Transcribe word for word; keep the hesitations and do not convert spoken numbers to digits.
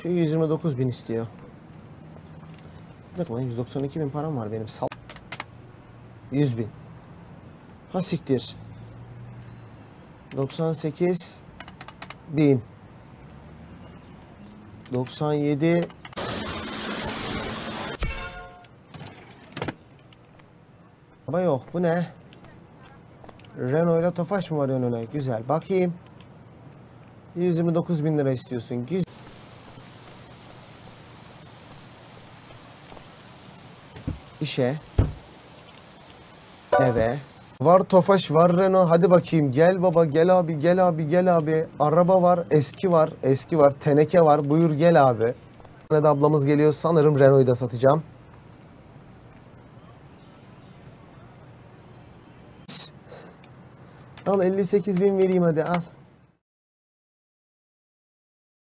Şu yüz yirmi dokuz bin istiyor. Bir dakika lan yüz doksan iki bin param var benim. Sal. yüz bin. Ha siktir. doksan sekiz bin. doksan yedi. Araba yok. Bu ne? Renault ile Tofaş mı var önüne? Güzel. Bakayım. yüz yirmi dokuz bin lira istiyorsun. Güzel. İşe. Eve. Var Tofaş, var Renault. Hadi bakayım. Gel baba, gel abi, gel abi, gel abi. Araba var, eski var, eski var. Teneke var. Buyur gel abi. Hadi ablamız geliyor. Sanırım Renault'u da satacağım. Al elli sekiz bin vereyim hadi al.